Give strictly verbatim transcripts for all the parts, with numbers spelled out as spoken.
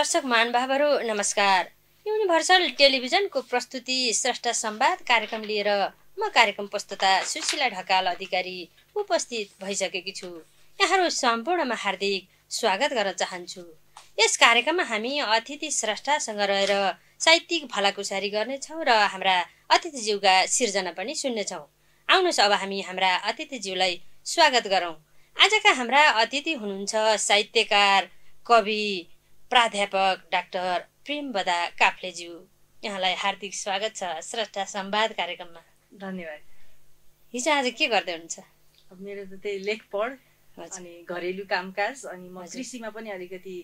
दर्शक महानुभावहरू नमस्कार। युनिभर्सल टेलिभिजनको प्रस्तुति स्रष्टा संवाद कार्यक्रम लिएर म कार्यक्रम प्रस्तुता सुशीला ढकाल अधिकारी उपस्थित भइसकेकी छु। यहाँहरू सम्पूर्णमा हार्दिक स्वागत गर्न चाहन्छु। यस कार्यक्रममा हामी अतिथि स्रष्टासँग रहेर साहित्यिक भलाकुसारी गर्नेछौँ र हाम्रा अतिथिज्यूका सिर्जना पनि सुन्नेछौँ। आउनुहोस् अब हामी हाम्रा अतिथिज्यूलाई स्वागत गरौँ। आजका हाम्रा अतिथि हुनुहुन्छ साहित्यकार, कवि, प्राध्यापक डाक्टर प्रेमबदा काफ्लेज्यू। यहाँलाई हार्दिक स्वागत छ स्रष्टा संवाद कार्यक्रममा। धन्यवाद। हिजो आज के गर्दै हुनुहुन्छ? अब मेरो त त्यही लेख पढ अनि घरेलु कामकाज अनि म कृषिमा पनि अलिकति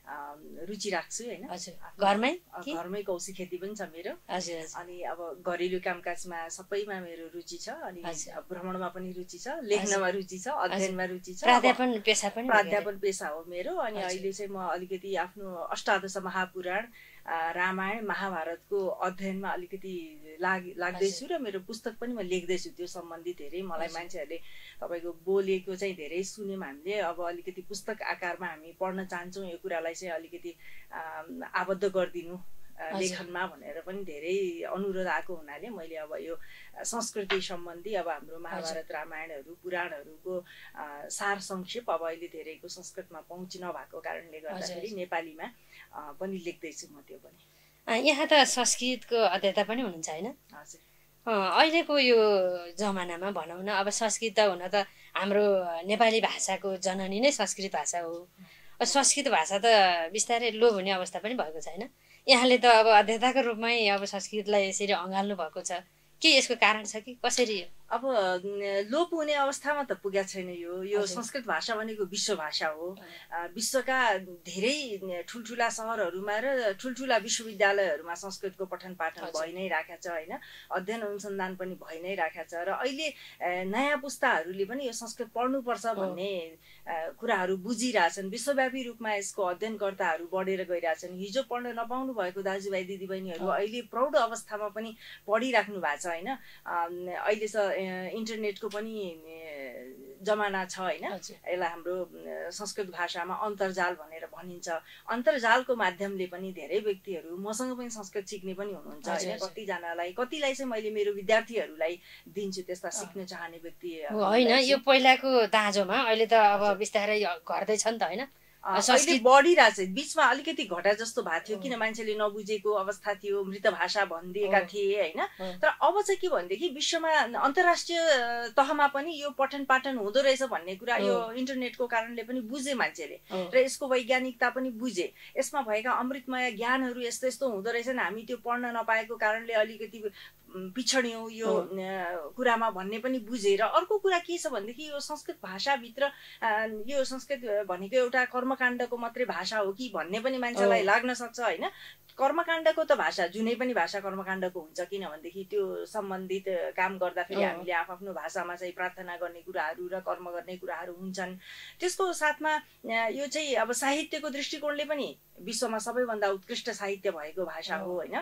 रुचि राख्छु हैन। हजुर, घरमै घरमै कौशी खेती पनि छ मेरो। हजुर, अनि अब घरेलु कामकाजमा सबैमा मेरो रुचि छ। अनि भ्रमणमा पनि रुचि छ, लेख्नमा रुचि छ, अध्ययनमा रुचि छ। प्राध्यापन पेशा पनि प्राध्यापन पेशा हो मेरो। अनि अहिले चाहिँ म अलिकति आफ्नो अष्टादश महापुराण, रामायण, महाभारतको अध्ययनमा अलिकति लाग लाग्दैछु र मेरो पुस्तक पनि म लेख्दैछु त्यो सम्बन्धी। धेरै मलाई मान्छेहरूले तपाईँको बोलेको चाहिँ धेरै सुन्यौँ हामीले। अब अलिकति पुस्तक आकारमा हामी पढ्न चाहन्छौँ, यो कुरालाई चाहिँ अलिकति आबद्ध गरिदिनु लेखनमा भनेर पनि धेरै अनुरोध आएको हुनाले मैले अब यो संस्कृति सम्बन्धी अब हाम्रो महाभारत, रामायणहरू, पुराणहरूको सार संक्षेप अब अहिले धेरैको संस्कृतमा पहुँच नभएको कारणले गर्दाखेरि नेपालीमा पनि लेख्दैछु म त्यो पनि। यहाँ त संस्कृतको अध्येता पनि हुनुहुन्छ हैन? हजुर। अहिलेको यो जमानामा भनौँ न, अब संस्कृत त हुन त हाम्रो नेपाली भाषाको जननी नै संस्कृत भाषा हो। संस्कृत भाषा त बिस्तारै लोप हुने अवस्था पनि भएको छैन। यहाँले त अब अध्येताको रूपमै अब संस्कृतलाई यसरी अँगाल्नु भएको छ, के यसको कारण छ कि कसरी? अब लोप हुने अवस्थामा त पुगेको छैन। यो यो संस्कृत भाषा भनेको विश्व भाषा हो। विश्वका धेरै ठुल्ठुला सहरहरूमा र ठुल्ठुला विश्वविद्यालयहरूमा संस्कृतको पठन पाठन भइ नै राखेको छ हैन। अध्ययन अनुसन्धान पनि भइ नै राखेको छ र अहिले नयाँ पुस्ताहरूले पनि यो संस्कृत पढ्नुपर्छ भन्ने कुराहरू बुझिरहेछन्। विश्वव्यापी रूपमा यसको अध्ययनकर्ताहरू बढेर गइरहेछन्। हिजो पढ्न नपाउनु भएको दाजुभाइ दिदीबहिनीहरू अहिले प्रौढ अवस्थामा पनि पढिराख्नु भएको छ हैन। अहिले त इन्टरनेटको पनि जमाना छ हैन। यसलाई हाम्रो संस्कृत भाषामा अन्तर्जाल भनेर भनिन्छ। अन्तर्जालको माध्यमले पनि धेरै व्यक्तिहरू, मसँग पनि संस्कृत सिक्ने पनि हुनुहुन्छ हैन। कतिजनालाई कतिलाई चाहिँ मैले मेरो विद्यार्थीहरूलाई दिन्छु त्यस्ता सिक्न चाहने व्यक्ति होइन। यो पहिलाको दाँजोमा अहिले त अब बिस्तारै घट्दै छ नि त हैन? संस्कृत बढिरहेछ। बिचमा अलिकति घटा जस्तो भएको थियो, किन मान्छेले नबुझेको अवस्था थियो, मृत भाषा भनिदिएका थिए हैन। तर अब चाहिँ के भनेदेखि विश्वमा अन्तर्राष्ट्रिय तहमा पनि यो पठन पाठन हुँदो रहेछ भन्ने कुरा यो इन्टरनेटको कारणले पनि बुझे मान्छेले र यसको वैज्ञानिकता पनि बुझे। यसमा भएका अमृतमय ज्ञानहरू यस्तो यस्तो हुँदो रहेछन्, हामी त्यो पढ्न नपाएको कारणले अलिकति पिछडियौँ यो कुरामा भन्ने पनि बुझे। र अर्को कुरा के छ भनेदेखि यो संस्कृत भाषाभित्र यो संस्कृत भनेको एउटा कर्मकाण्डको मात्रै भाषा हो कि भन्ने पनि मान्छेलाई लाग्न सक्छ हैन। कर्मकाण्डको त भाषा जुनै पनि भाषा कर्मकाण्डको हुन्छ, किनभनेदेखि त्यो सम्बन्धित काम गर्दाखेरि हामीले आफ्नो भाषामा चाहिँ प्रार्थना गर्ने कुराहरू र कर्म गर्ने कुराहरू हुन्छन्। त्यसको साथमा यो चाहिँ अब साहित्यको दृष्टिकोणले पनि विश्वमा सबैभन्दा उत्कृष्ट साहित्य भएको भाषा हो हैन।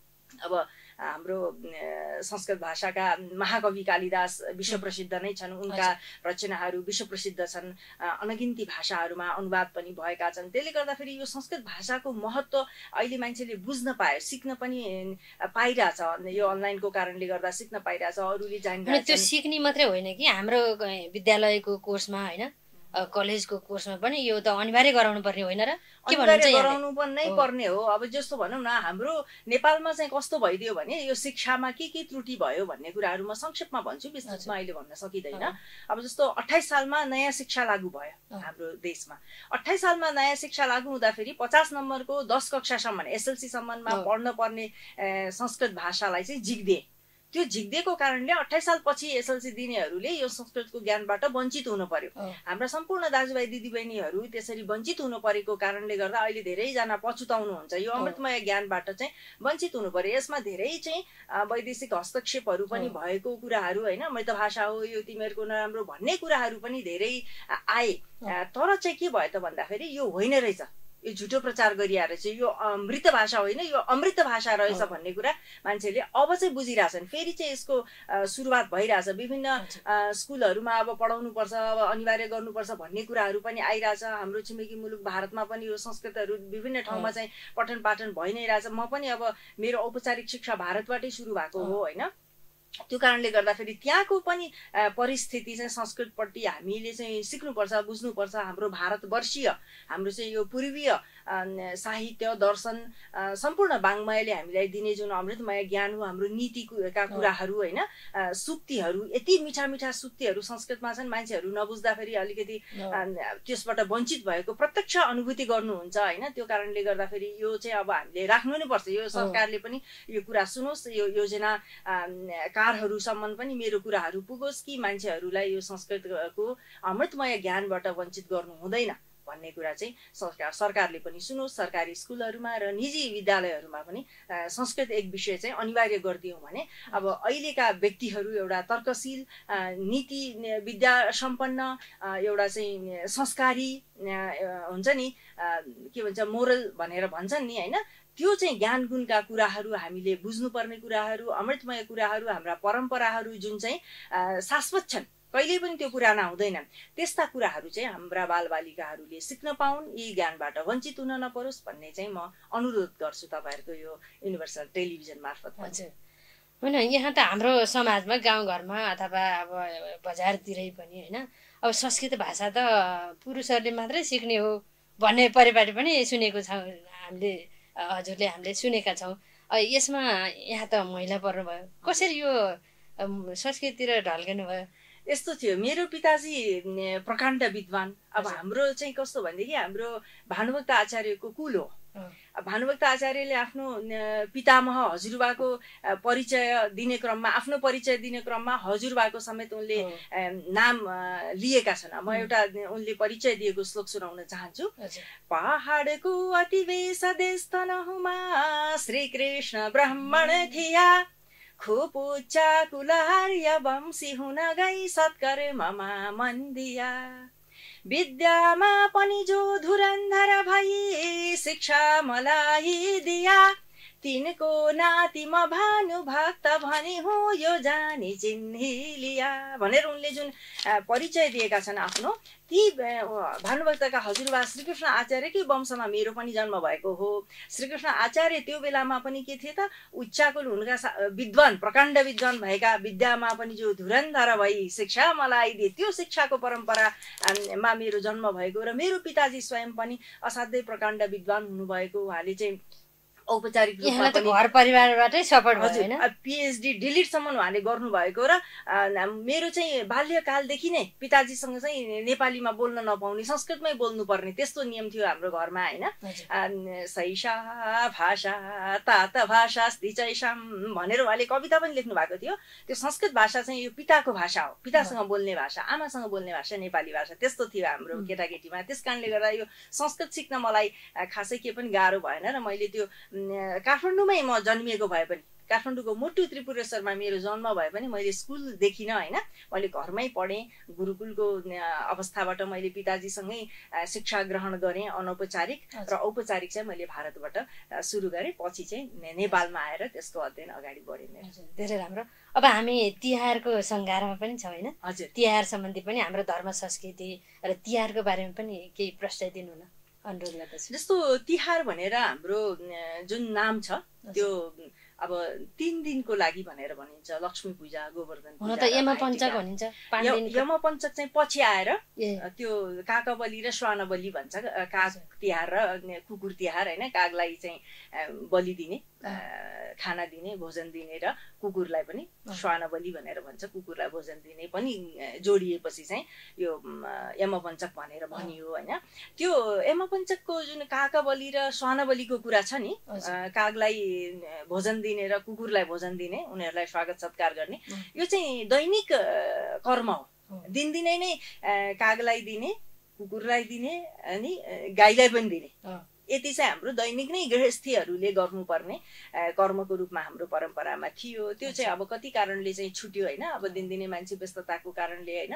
अब हाम्रो संस्कृत भाषाका महाकवि कालिदास विश्व प्रसिद्ध नै छन्। उनका रचनाहरू विश्व प्रसिद्ध छन्। अनगिन्ती भाषाहरूमा अनुवाद पनि भएका छन्। त्यसले गर्दाखेरि यो संस्कृत भाषाको महत्त्व अहिले मान्छेले बुझ्न पायो, सिक्न पनि पाइरहेछ। यो अनलाइनको कारणले गर्दा सिक्न पाइरहेछ, अरूले जानिरहेछ। त्यो सिक्ने मात्रै होइन कि हाम्रो विद्यालयको कोर्समा हैन, कलेजको कोर्समा पनि यो त अनिवार्य गराउनु पर्ने होइन र? के भन्नुहुन्छ? गराउनु पनि नै पर्ने हो। अब जस्तो भनौँ न, हाम्रो नेपालमा चाहिँ कस्तो भइदियो भने यो शिक्षामा के के त्रुटि भयो भन्ने कुराहरू म संक्षेपमा भन्छु, विस्तृतमा अहिले भन्न सकिँदैन। अब जस्तो अट्ठाइस सालमा नयाँ शिक्षा लागू भयो हाम्रो देशमा। अट्ठाइस सालमा नयाँ शिक्षा लागू हुँदाखेरि पचास नम्बरको दस कक्षासम्म एसएलसी सम्ममा पढ्न पर्ने संस्कृत भाषालाई चाहिँ झिक्दिए। त्यो झिक्दिएको कारणले अट्ठाइस साल पछि एसएलसी दिनेहरूले यो संस्कृतको ज्ञानबाट वञ्चित हुनु पर्यो। हाम्रा सम्पूर्ण दाजुभाइ दिदीबहिनीहरू त्यसरी वञ्चित हुनु परेको कारणले गर्दा अहिले धेरैजना पछुताउनुहुन्छ। यो अमृतमय ज्ञानबाट चाहिँ वञ्चित हुनु पर्यो। यसमा धेरै चाहिँ वैदेशिक हस्तक्षेपहरू पनि भएको कुराहरू हैन। मृत भाषा हो यो, तिमीहरूको नराम्रो भन्ने कुराहरू पनि धेरै आए। तर चाहिँ के भयो त भन्दाखेरि यो होइन रहेछ। यो झुटो प्रचार गरिआएर चाहिँ यो मृत भाषा होइन यो अमृत भाषा रहेछ भन्ने कुरा मान्छेले अब चाहिँ बुझिरहेछन्। फेरि चाहिँ यसको सुरुवात भइरहेछ। विभिन्न स्कुलहरूमा अब पढाउनुपर्छ, अब अनिवार्य गर्नुपर्छ भन्ने कुराहरू पनि आइरहेछ। हाम्रो छिमेकी मुलुक भारतमा पनि यो संस्कृतहरू विभिन्न ठाउँमा चाहिँ पठन पाठन भइ नै रहेछ। म पनि अब मेरो औपचारिक शिक्षा भारतबाटै सुरु भएको हो होइन। त्यो कारणले गर्दाखेरि त्यहाँको पनि परिस्थिति चाहिँ संस्कृतपट्टि हामीले चाहिँ सिक्नुपर्छ, बुझ्नुपर्छ। हाम्रो भारतवर्षीय हाम्रो चाहिँ यो पूर्वीय साहित्य दर्शन सम्पूर्ण वाङ्मयले हामीलाई दिने जुन अमृतमय ज्ञान हो, हाम्रो नीतिका कुराहरू होइन, सुक्तिहरू यति मिठा मिठा सुक्तिहरू संस्कृतमा छन्। मान्छेहरू नबुझ्दाखेरि अलिकति त्यसबाट वञ्चित भएको प्रत्यक्ष अनुभूति गर्नुहुन्छ होइन। त्यो कारणले गर्दाखेरि यो चाहिँ अब हामीले राख्नु नै पर्छ। यो सरकारले पनि यो कुरा सुनोस्, यो योजना कारहरूसम्म पनि मेरो कुराहरू पुगोस् कि मान्छेहरूलाई यो संस्कृतको अमृतमय ज्ञानबाट वञ्चित गर्नु हुँदैन भन्ने कुरा चाहिँ सरकार सरकारले पनि सुनोस्। सरकारी स्कुलहरूमा र निजी विद्यालयहरूमा पनि संस्कृत एक विषय चाहिँ अनिवार्य गरिदियौँ भने अब अहिलेका व्यक्तिहरू एउटा तर्कशील, नीति विद्या सम्पन्न, एउटा चाहिँ संस्कारी हुन्छ नि, के भन्छ मोरल भनेर भन्छन् नि होइन, त्यो चाहिँ ज्ञान गुणका कुराहरू हामीले बुझ्नुपर्ने कुराहरू, अमृतमय कुराहरू, हाम्रा परम्पराहरू जुन चाहिँ शाश्वत छन्, कहिले पनि त्यो पुराना हुँदैनन्, त्यस्ता कुराहरू चाहिँ हाम्रा बालबालिकाहरूले सिक्न पाउन्, यी ज्ञानबाट वञ्चित हुन नपरोस् भन्ने चाहिँ म अनुरोध गर्छु तपाईँहरूको यो युनिभर्सल टेलिभिजन मार्फत। हजुर होइन, यहाँ त हाम्रो समाजमा गाउँघरमा अथवा अब बजारतिरै पनि होइन अब संस्कृत भाषा त पुरुषहरूले मात्रै सिक्ने हो भन्ने परिपाटी पनि सुनेको छौँ हामीले, हजुरले हामीले सुनेका छौँ। यसमा यहाँ त महिला पर्नुभयो, कसरी यो संस्कृततिर ढल्किनु भयो? यस्तो थियो, मेरो पिताजी प्रकाण्ड विद्वान। अब हाम्रो चाहिँ कस्तो भनेदेखि हाम्रो भानुभक्त आचार्यको कुल हो। भानुभक्त आचार्यले आफ्नो पितामह हजुरबाको परिचय दिने क्रममा, आफ्नो परिचय दिने क्रममा हजुरबाको समेत उनले नाम लिएका छन्। म एउटा उनले परिचय दिएको श्लोक सुनाउन चाहन्छु। पहाडको अति वेश देश तनहुमा श्रीकृष्ण ब्राह्मण थिया, खूब उच्च कुलार्य वंशी हुन गई सत्कर्ममा मन दिया, विद्यामा पनि जो धुरन्धर भई शिक्षा मलाई दिया, तिनको नाति म भानुभक्त भनी हो यो जानी चिन्ही लिया भनेर उनले जुन परिचय दिएका छन् आफ्नो, ती भानुभक्तका हजुरबा श्रीकृष्ण आचार्यकै वंशमा मेरो पनि जन्म भएको हो। श्रीकृष्ण आचार्य त्यो बेलामा पनि के थिए त, उच्चाकुल हुनुका विद्वान, प्रकाण्ड विद्वान भएका, विद्यामा पनि जो धुरन्धर भई शिक्षा मलाई दिए, त्यो शिक्षाको परम्परामा मेरो जन्म भएको र मेरो पिताजी स्वयं पनि असाध्यै प्रकाण्ड विद्वान हुनुभएको। उहाँले चाहिँ औपचारिक रूपमा पनि घर परिवारबाटै सपोर्ट भयो हैन, पीएचडी डिलिटसम्म उहाँले गर्नुभएको र मेरो चाहिँ बाल्यकालदेखि नै पिताजीसँग चाहिँ नेपालीमा बोल्न नपाउने, संस्कृतमै बोल्नुपर्ने त्यस्तो नियम थियो हाम्रो घरमा हैन। सैषा भाषा तात भाषा स्थिचैषाम भनेर उहाँले कविता पनि लेख्नु भएको थियो। त्यो संस्कृत भाषा चाहिँ यो पिताको भाषा हो, पितासँग बोल्ने भाषा, आमासँग बोल्ने भाषा नेपाली भाषा, त्यस्तो थियो हाम्रो केटाकेटीमा। त्यस कारणले गर्दा यो संस्कृत सिक्न मलाई खासै के पनि गाह्रो भएन र मैले त्यो काठमाडौँमै म जन्मिएको भए पनि, काठमाडौँको मोटु त्रिपुरेश्वरमा मेरो जन्म भए पनि मैले स्कुल देखिनँ होइन, मैले घरमै पढेँ। गुरुकुलको अवस्थाबाट मैले पिताजीसँगै शिक्षा ग्रहण गरेँ अनौपचारिक, र औपचारिक चाहिँ मैले भारतबाट सुरु गरेँ। पछि चाहिँ नेपालमा आएर त्यसको अध्ययन अगाडि बढेँ। धेरै राम्रो। अब हामी तिहारको सङ्घारमा पनि छौँ होइन? हजुर, तिहार सम्बन्धी पनि हाम्रो धर्म संस्कृति र तिहारको बारेमा पनि केही प्रश्न दिनु न, अनुरोध गर्दछु। जस्तो तिहार भनेर हाम्रो जुन नाम छ त्यो अब तीन दिनको लागि भनेर भनिन्छ। लक्ष्मी पूजा, गोवर्धन पूजा, त यमपञ्चक भनिन्छ। यमपञ्चक चाहिँ पछि आएर त्यो काकबली र श्वानबली भन्छ। काग तिहार र कुकुर तिहार होइन, कागलाई चाहिँ बलि दिने, खाना दिने, भोजन दिने, र कुकुरलाई पनि श्वानबली भनेर भन्छ, कुकुरलाई भोजन दिने पनि जोडिएपछि चाहिँ यो यमपञ्चक भनेर भनियो होइन। त्यो यमपञ्चकको जुन काकबली र श्वानबलीको कुरा छ नि, कागलाई भोजन दिने र कुकुरलाई भोजन दिने, उनीहरूलाई स्वागत सत्कार गर्ने, यो चाहिँ दैनिक कर्म हो। दिनदिनै नै कागलाई दिने, कुकुरलाई दिने अनि गाईलाई पनि दिने, यति चाहिँ हाम्रो दैनिक नै गृहस्थीहरूले गर्नुपर्ने कर्मको रूपमा हाम्रो परम्परामा थियो। त्यो चाहिँ अब कति कारणले चाहिँ छुट्यो होइन, अब दिनदिनै मान्छे व्यस्तताको कारणले होइन,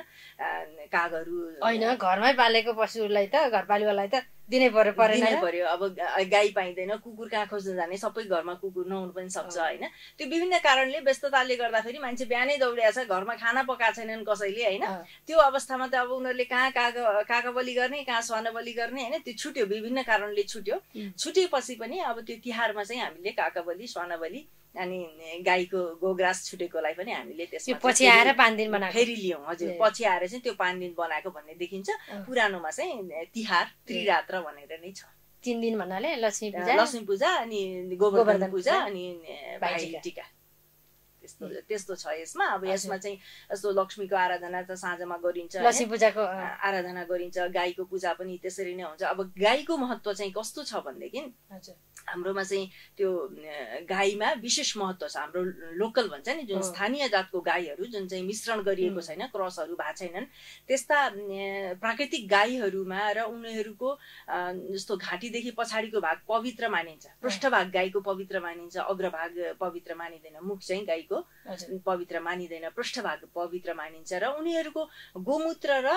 कागहरू होइन घरमै पालेको पशुलाई त घरपालुवालाई त दिनै पर्यो परेन दिनै पर्यो। अब गाई पाइँदैन, कुकुर कहाँ खोज्न जाने, सबै घरमा कुकुर नहुनु पनि सक्छ होइन। त्यो विभिन्न कारणले व्यस्तताले गर्दाखेरि मान्छे बिहानै दौडिया छ, घरमा खाना पकाएको छैनन् कसैले होइन। त्यो अवस्थामा त अब उनीहरूले कहाँ काग काका बलि गर्ने, कहाँ श्वान बलि गर्ने होइन, त्यो छुट्यो, विभिन्न कारणले छुट्यो। छुटेपछि पनि अब त्यो तिहारमा चाहिँ हामीले काका बलि, श्वान बलि अनि गाईको गोग्रास छुटेकोलाई पनि हामीले त्यसमा पछि आएर पाँच दिन बनाएको फेरि लियौँ। हजुर, पछि आएर चाहिँ त्यो पाँच दिन बनाएको भन्ने देखिन्छ। पुरानोमा चाहिँ तिहार त्रिरात्र भनेर नै छ। तीन दिन भन्नाले लक्ष्मी पूजा, लक्ष्मी पूजा अनि गोवर्धन पूजा अनि भाइ टिका त्यस्तो त्यस्तो छ यसमा। अब यसमा चाहिँ यस्तो लक्ष्मीको आराधना त साँझमा गरिन्छ, लक्ष्मी पूजाको आराधना गरिन्छ, गाईको पूजा पनि त्यसरी नै हुन्छ। अब गाईको महत्त्व चाहिँ कस्तो छ भनेदेखि हाम्रोमा चाहिँ त्यो गाईमा विशेष महत्त्व छ। हाम्रो लोकल भन्छ नि, जुन स्थानीय जातको गाईहरू जुन चाहिँ मिश्रण गरिएको छैन, क्रसहरू भएको छैनन्, त्यस्ता प्राकृतिक गाईहरूमा र उनीहरूको जस्तो घाँटीदेखि पछाडिको भाग पवित्र मानिन्छ, पृष्ठभाग गाईको पवित्र मानिन्छ, अग्रभाग पवित्र मानिँदैन, मुख चाहिँ गाईको पवित्र मानिँदैन, पृष्ठभाग पवित्र मानिन्छ। र उनीहरूको गोमूत्र र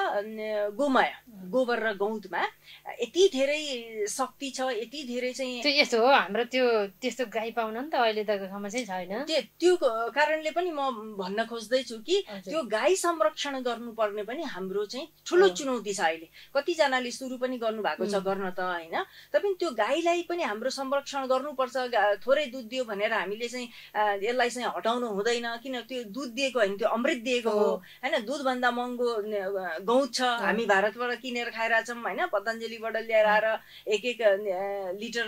गोमय, गोबर र गौतमा यति धेरै शक्ति छ, यति धेरै चाहिँ हो। हाम्रो त्यो त्यस्तो गाई पाउन नि त अहिले त समस्या छैन। त्यो कारणले पनि म भन्न खोज्दैछु कि त्यो गाई संरक्षण गर्नुपर्ने पनि हाम्रो चाहिँ ठुलो चुनौती छ। अहिले कतिजनाले सुरु पनि गर्नु भएको छ गर्न त होइन, तैपनि त्यो गाईलाई पनि हाम्रो संरक्षण गर्नुपर्छ। थोरै दुध दियो भनेर हामीले चाहिँ यसलाई चाहिँ हटाउनु हुँदैन, किन त्यो दुध दिएको होइन, त्यो अमृत दिएको हो होइन। दुधभन्दा महँगो गहुँत छ, हामी भारतबाट किनेर खाइरहेछौँ होइन, पतञ्जलीबाट ल्याएर आएर एक एक लिटर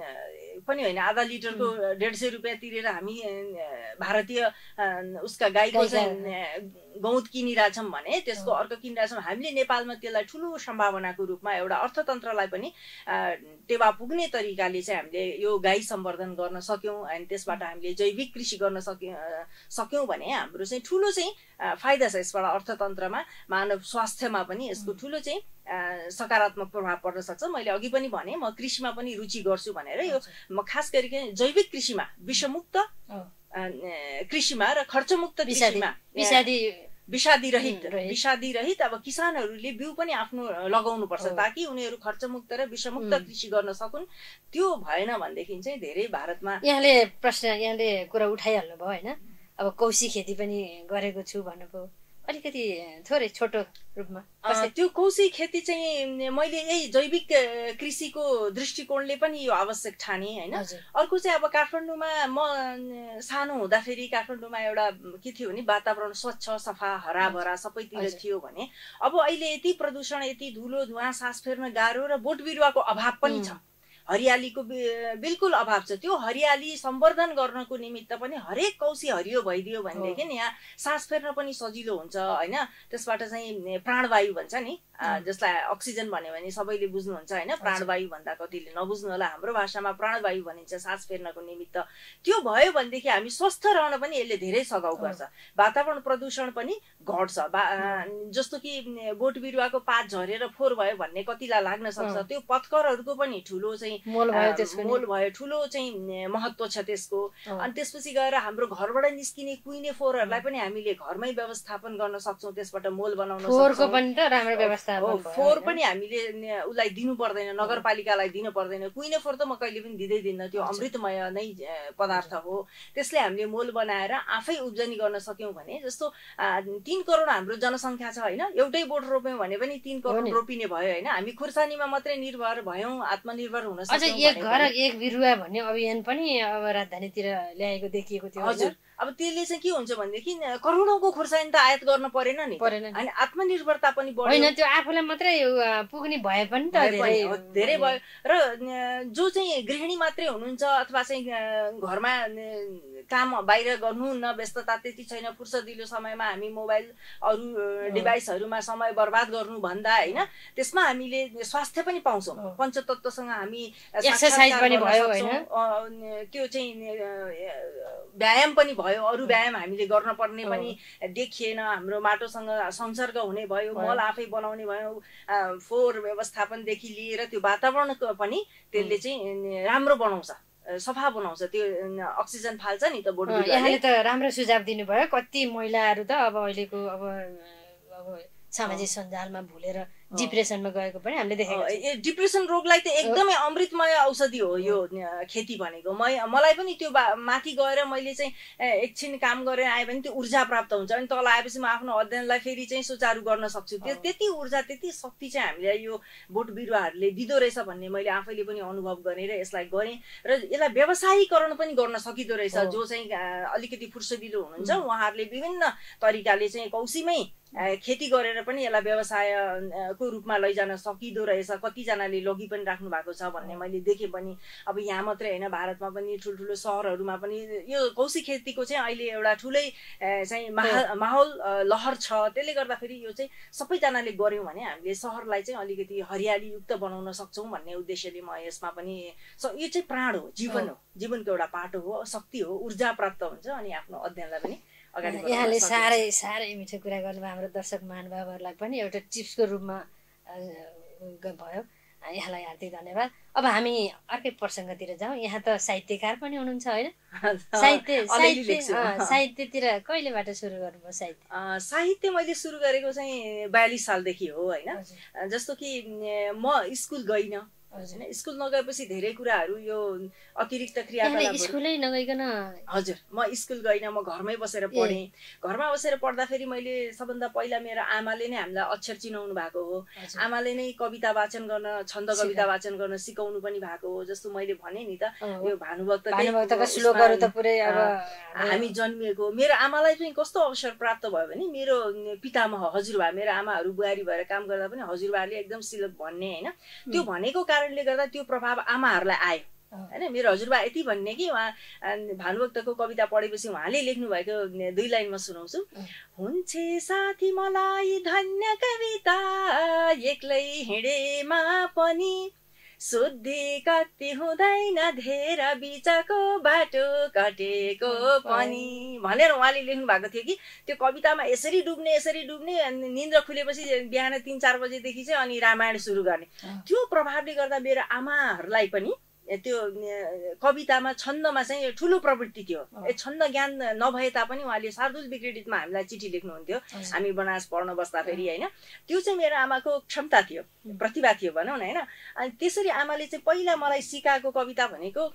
पनि होइन, आधा लिटरको डेढ सय रुपियाँ तिरेर हामी भारतीय उसका गाईको चाहिँ गहुँत किनिरहेछौँ भने त्यसको अर्को किनिरहेछौँ। हामीले नेपालमा त्यसलाई ठुलो सम्भावनाको रूपमा एउटा अर्थतन्त्रलाई पनि टेवा पुग्ने तरिकाले चाहिँ हामीले यो गाई सम्वर्धन गर्न सक्यौँ अनि त्यसबाट हामीले जैविक कृषि गर्न सक्यौँ सक्यौँ भने हाम्रो चाहिँ ठुलो चाहिँ फाइदा छ यसबाट अर्थतन्त्रमा, मानव स्वास्थ्यमा पनि यसको ठुलो चाहिँ सकारात्मक प्रभाव पर्न सक्छ। मैले अघि पनि भने म कृषिमा पनि रुचि गर्छु भनेर, यो म खास गरी जैविक कृषिमा, विषमुक्त कृषिमा र खर्चमुक्त कृषिमा, विषादी विषादी रहित विषादी रहित अब किसानहरूले बिउ पनि आफ्नो लगाउनु पर्छ ताकि उनीहरू खर्चमुक्त र विषमुक्त कृषि गर्न सकुन्। त्यो भएन भनेदेखि चाहिँ धेरै भारतमा यहाँले प्रश्न यहाँले कुरा उठाइहाल्नु भयो होइन। अब कौशी खेती पनि गरेको छु भन्नुभयो, अलिकति थोरै छोटो रूपमा। त्यो कौशी खेती चाहिँ मैले यही जैविक कृषिको दृष्टिकोणले पनि यो आवश्यक ठाने होइन। अर्को चाहिँ अब काठमाडौँमा म सानो हुँदाखेरि काठमाडौँमा एउटा के थियो भने वातावरण स्वच्छ सफा हराभरा सबैतिर थियो भने अब अहिले यति प्रदूषण, यति धुलो धुवाँ, सास फेर्न गाह्रो र बोट बिरुवाको अभाव पनि छ, हरियालीको बिल्कुल अभाव छ। त्यो हरियाली सम्वर्धन गर्नको निमित्त पनि हरेक कौशी हरियो भइदियो भनेदेखि यहाँ सास फेर्न पनि सजिलो हुन्छ होइन। त्यसबाट चाहिँ प्राणवायु भन्छ नि, जसलाई अक्सिजन भन्यो भने सबैले बुझ्नुहुन्छ होइन, प्राणवायु भन्दा कतिले नबुझ्नु होला, हाम्रो भाषामा प्राणवायु भनिन्छ सास फेर्नको निमित्त। त्यो भयो भनेदेखि हामी स्वस्थ रहन पनि यसले धेरै सघाउ गर्छ, वातावरण प्रदूषण पनि घट्छ। जस्तो कि बोट बिरुवाको पात झरेर फोहोर भयो भन्ने कतिलाई लाग्न सक्छ, त्यो पत्करहरूको पनि ठुलो चाहिँ मोल भयो, ठुलो चाहिँ महत्व छ त्यसको। अनि त्यसपछि गएर हाम्रो घरबाट निस्किने कुहिने फोहोरहरूलाई पनि हामीले घरमै व्यवस्थापन गर्न सक्छौँ, त्यसबाट मोल बनाउन सक्छौँ। फोहोर पनि हामीले उसलाई दिनु पर्दैन, नगरपालिकालाई दिनु पर्दैन। कुहिने फोहोर त म कहिले पनि दिँदै दिन्न, त्यो अमृतमय नै पदार्थ हो। त्यसले हामीले मोल बनाएर आफै उब्जनी गर्न सक्यौँ भने, जस्तो तीन करोड हाम्रो जनसङ्ख्या छ होइन, एउटै बोट रोप्यौँ भने पनि तीन करोड रोपिने भयो होइन। हामी खुर्सानीमा मात्रै निर्भर भयौँ, आत्मनिर्भर हुन अझ एक घर एक बिरुवा भन्ने अभियान पनि अब राजधानीतिर ल्याएको देखिएको थियो। हजुर, अब त्यसले चाहिँ के हुन्छ भनेदेखि करोडौँको खुर्सानी त आयात गर्न परेन नि, अनि आत्मनिर्भरता पनि बढ्यो। होइन, त्यो आफूलाई मात्रै पुग्ने भए पनि त धेरै भयो। र जो चाहिँ गृहिणी मात्रै हुनुहुन्छ अथवा चाहिँ घरमा काम बाहिर गर्नुहुन्न, व्यस्तता त्यति छैन, फुर्सदिलो समयमा हामी मोबाइल अरू डिभाइसहरूमा समय बर्बाद गर्नु भन्दा होइन, त्यसमा हामीले स्वास्थ्य पनि पाउँछौँ, पञ्चतत्त्वसँग हामी एक्सर्साइज पनि भयो होइन, त्यो चाहिँ व्यायाम पनि भयो, अरू व्यायाम हामीले गर्न पर्ने पनि देखिएन, हाम्रो माटोसँग संसर्ग हुने भयो, मल आफै बनाउने भयो, फोहोर व्यवस्थापनदेखि लिएर त्यो वातावरणको पनि त्यसले चाहिँ राम्रो बनाउँछ, सफा बनाउँछ, त्यो अक्सिजन फाल्छ नि त बोट बिरुवाले। यहाँले त राम्रो सुझाव दिनुभयो। कति महिलाहरू त अब अहिलेको अब अब सामाजिक सञ्जालमा भुलेर डिप्रेसनमा गएको पनि हामीले देखेको छौँ। डिप्रेसन रोगलाई त एकदमै अमृतमय औषधि हो यो खेती भनेको। म मलाई पनि त्यो माथि गएर मैले चाहिँ एकछिन काम गरेर आएँ भने त्यो ऊर्जा प्राप्त हुन्छ, अनि तल आएपछि म आफ्नो अध्ययनलाई फेरि चाहिँ सुचारू गर्न सक्छु। त्यो त्यति ऊर्जा त्यति शक्ति चाहिँ हामीलाई यो बोट बिरुवाहरूले दिँदो रहेछ भन्ने मैले आफैले पनि अनुभव गरेर यसलाई गरेँ र यसलाई व्यवसायीकरण पनि गर्न सकिँदो रहेछ। जो चाहिँ अलिकति फुर्सदिलो हुनुहुन्छ उहाँहरूले विभिन्न तरिकाले चाहिँ कौशीमै खेती गरेर पनि यसलाई व्यवसायको रूपमा लैजान सकिँदो रहेछ। कतिजनाले लगी पनि राख्नु भएको छ भन्ने मैले देखेँ पनि। अब यहाँ मात्रै होइन, भारतमा पनि ठुल्ठुलो सहरहरूमा पनि यो कौशी खेतीको चाहिँ अहिले एउटा ठुलै चाहिँ माहौल माहौल लहर छ। त्यसले गर्दाखेरि यो चाहिँ सबैजनाले गऱ्यौँ भने हामीले सहरलाई चाहिँ अलिकति हरियालीयुक्त बनाउन सक्छौँ भन्ने उद्देश्यले म यसमा पनि, यो चाहिँ प्राण हो, जीवन हो, जीवनको एउटा पाटो हो, शक्ति हो, ऊर्जा प्राप्त हुन्छ अनि आफ्नो अध्ययनलाई पनि अगाडि बढाउन यहाँले साह्रै साह्रै मिठो कुरा गर्नुभयो। हाम्रो दर्शक महानुभावहरूलाई पनि एउटा टिप्सको रूपमा भयो। यहाँलाई हार्दिक धन्यवाद। अब हामी अर्कै प्रसङ्गतिर जाउँ। यहाँ त साहित्यकार पनि हुनुहुन्छ होइन? साहित्य साहित्य साहित्यतिर कहिलेबाट सुरु गर्नुभयो? साहित्य साहित्य मैले सुरु गरेको चाहिँ बयालिस सालदेखि हो होइन। जस्तो कि म स्कुल गइनँ, स्कुल नगएपछि धेरै कुराहरू यो अतिरिक्त क्रियाकलाप। स्कुलै नगइकन? हजुर, म स्कुल गइनँ, म घरमै बसेर पढेँ। घरमा बसेर पढ्दाखेरि मैले सबभन्दा पहिला मेरो आमाले नै हामीलाई अक्षर चिनाउनु भएको हो। आमाले नै कविता वाचन गर्न, छन्द कविता वाचन गर्न सिकाउनु पनि भएको हो। जस्तो मैले भने नि त यो भानुभक्तका श्लोकहरू त पुरै अब हामी जन्मिएको। मेरो आमालाई चाहिँ कस्तो अवसर प्राप्त भयो भने मेरो पितामह हजुरबा, मेरो आमाहरू बुहारी भएर काम गर्दा पनि हजुरबाले एकदम सिलोक भन्ने होइन, त्यो भनेको कारणले गर्दा त्यो प्रभाव आमाहरूलाई आयो होइन। मेरो हजुरबा यति भन्ने कि उहाँ भानुभक्तको कविता पढेपछि उहाँले लेख्नु भएको दुई लाइन म सुनाउँछु। हुन्छे साथी मलाई धन्य कविता, एक्लै हिँडेमा पनि शुद्धि कति हुँदैन, धेर बिचको बाटो कटेको पनि भनेर उहाँले लेख्नु भएको थियो कि त्यो कवितामा यसरी डुब्ने यसरी डुब्ने निन्द्रा खुलेपछि बिहान तिन चार बजेदेखि चाहिँ अनि रामायण सुरु गर्ने। त्यो प्रभावले गर्दा मेरो आमाहरूलाई पनि त्यो कवितामा छन्दमा चाहिँ ठुलो प्रवृत्ति थियो। छन्द ज्ञान नभए तापनि उहाँले शार्दुल विक्रेडितमा हामीलाई चिठी लेख्नुहुन्थ्यो हामी बनास पढ्न बस्दाखेरि होइन। त्यो चाहिँ मेरो आमाको क्षमता थियो, प्रतिभा थियो भनौँ न होइन। अनि त्यसरी आमाले चाहिँ पहिला मलाई सिकाएको कविता भनेको